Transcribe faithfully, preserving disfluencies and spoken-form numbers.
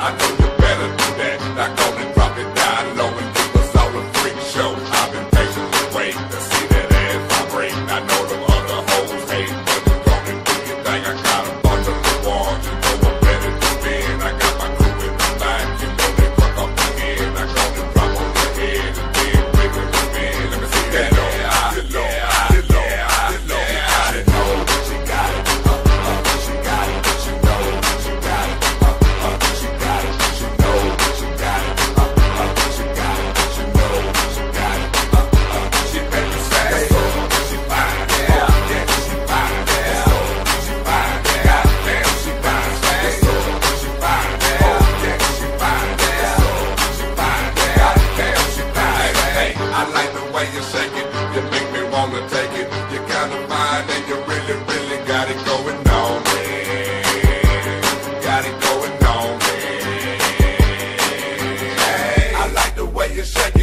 I know you better do that. Now go and drop it down low and give us all a freak show. I've been patiently waiting to see that ass vibrate. I know them other hoes hate, but you go and do your thing. I got a bundle of ones, you know I'm ready to spin. I got my crew in the line, you know they fuck up the head. I go and drop on your head and then break it with me. Let me see that low, get low, get low, get low. She know she got it, uh, uh, she got it, she know she got it, uh, uh, she got it, she know she got it, uh, uh, she got it, she know she got it, uh, uh, she make me say, she fine, yeah, yeah, she fine, yeah, she fine, yeah, goddamn, she fine, yeah, she fine, yeah, yeah, she fine, yeah, she fine, yeah, goddamn, she fine, hey, I like the way you shake it, you make me wanna take it, you kinda fine and you really, really got it going on, man, got it going on, man, hey, I like the way you shake it.